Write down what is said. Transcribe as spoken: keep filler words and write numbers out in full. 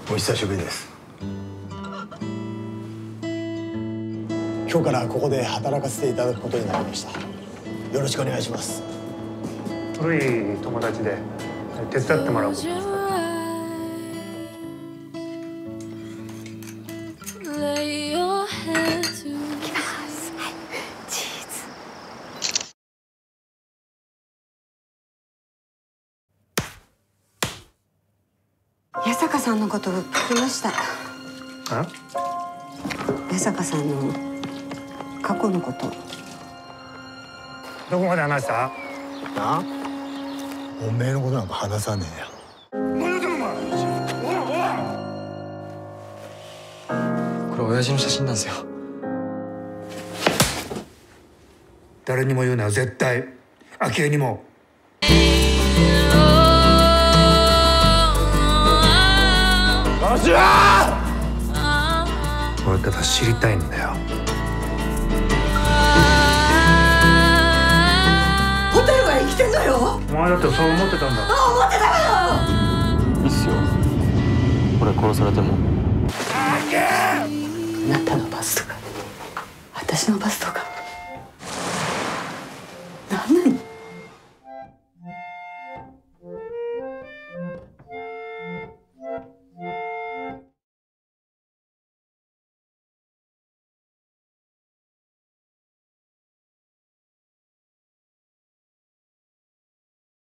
お久しぶりです。今日からここで働かせていただくことになりました。よろしくお願いします。 古い友達で手伝ってもらうことですか。 八坂さんのこと聞きました。 あ？ 八坂さんの過去のこと。 どこまで話した？ なあ？おめえのことなんか話さねえよ。 これ親父の写真なんですよ。 誰にも言うなよ、絶対。昭恵にも。俺ただ知りたいんだよ。 ホテルは生きてんのよ。 お前だってそう思ってたんだ。 あ、思ってたわよ。 いいっすよ。俺殺されても。 あなたのバスとか私のバスとか